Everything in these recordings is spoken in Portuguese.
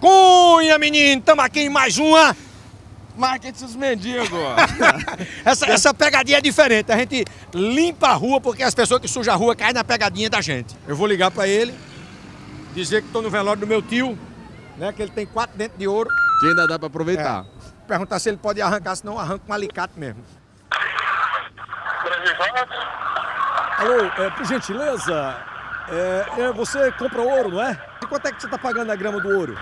Cunha, menino, estamos aqui em mais uma. Marketing dos mendigos. Essa pegadinha é diferente. A gente limpa a rua porque as pessoas que sujam a rua caem na pegadinha da gente. Eu vou ligar pra ele, dizer que estou no velório do meu tio, né? Que ele tem 4 dentes de ouro. Que ainda dá pra aproveitar. Perguntar se ele pode arrancar, senão arranca com um alicate mesmo. Alô, por gentileza, você compra ouro, não é? E quanto é que você está pagando a grama do ouro?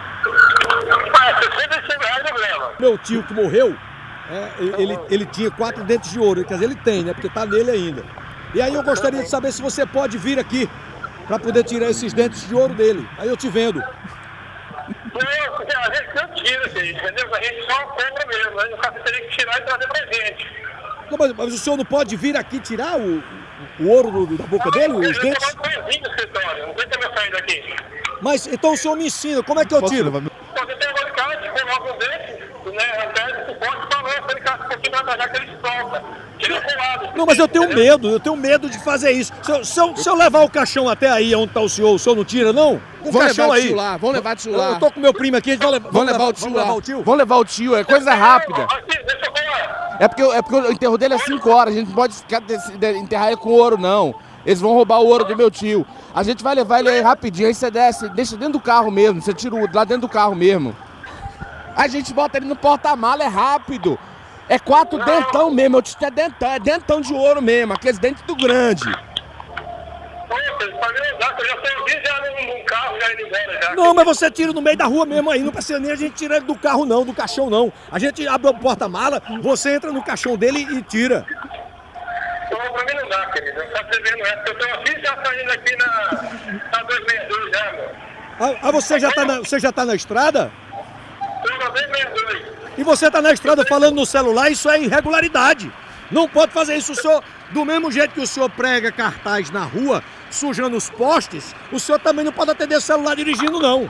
R$65 a grama. Meu tio que morreu, ele tinha 4 dentes de ouro, quer dizer, ele tem, né? Porque tá nele ainda. E aí eu gostaria de saber se você pode vir aqui para poder tirar esses dentes de ouro dele. Aí eu te vendo. Não, porque a gente não tira, entendeu? A gente só compra mesmo. Aí o cara teria que tirar e trazer pra gente. Não, mas o senhor não pode vir aqui tirar o ouro da boca dele, os dentes? Eu tenho um no escritório, não tem como eu sair daqui. Mas então o senhor me ensina, como é que eu tiro? Você tem um alicate, coloca o dente, né? Até o suporte balança o alicate um pouquinho pra trás, que ele solta. Que ele é colado. Não, mas eu tenho medo de fazer isso. Se eu levar o caixão até aí onde tá o senhor não tira, não? O caixão aí. Vamos levar o tio lá. Eu tô com meu primo aqui, a gente Vamos levar o tio lá. Vamos levar o tio, é coisa rápida. Aqui, deixa eu falar. É porque o enterro dele é 5 horas, a gente não pode ficar enterrar ele com ouro, não. Eles vão roubar o ouro do meu tio. A gente vai levar ele aí rapidinho, aí você desce, deixa dentro do carro mesmo, você tira lá dentro do carro mesmo. A gente bota ele no porta-mala, é rápido. É 4 dentão mesmo, meu tio é dentão de ouro mesmo, aqueles dentes do grande. Poxa, pra mim não dá, eu já tô já num carro, já indo embora já. Não, mas você tira no meio da rua mesmo aí, não precisa nem a gente tirar ele do carro não, do caixão não. A gente abre o porta-mala, você entra no caixão dele e tira. Então, pra mim não dá, querido. Só você vendo essa. Eu tenho uma filha já saindo aqui na 262 já, meu. Você já tá na estrada? Tô na 262. E você tá na estrada falando no celular, isso é irregularidade. Não pode fazer isso, o senhor. Do mesmo jeito que o senhor prega cartaz na rua, sujando os postes, o senhor também não pode atender celular dirigindo, não.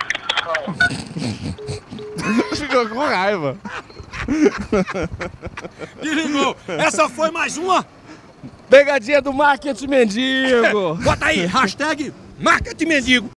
Ficou com raiva. Desligou. Essa foi mais uma. Pegadinha do Marketing Mendigo. Bota aí, hashtag Marketing Mendigo.